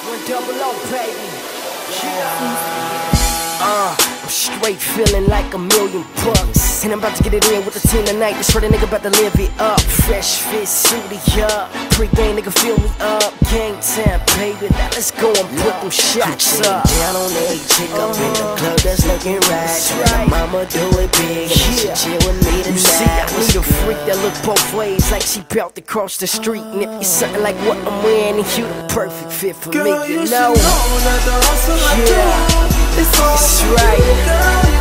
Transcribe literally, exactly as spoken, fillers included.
One double O, baby. Yeah. Uh, I'm straight feeling like a million bucks, and I'm about to get it in with the team tonight. This sort of nigga about to live it up. Fresh fit, suited up. Pre-game nigga fill me up. Gang time, baby. Now let's go and put them shots up. Down on that chick up in the club that's looking right. That's right. Mama do it big, and yeah. She chill with me tonight. You see, I need a freak that look both ways, like she built across the street. And if it's something like what I'm wearing, you the perfect fit for Girl, me, you, you know. know that the hustle I yeah. do, it's all That's right. Girl,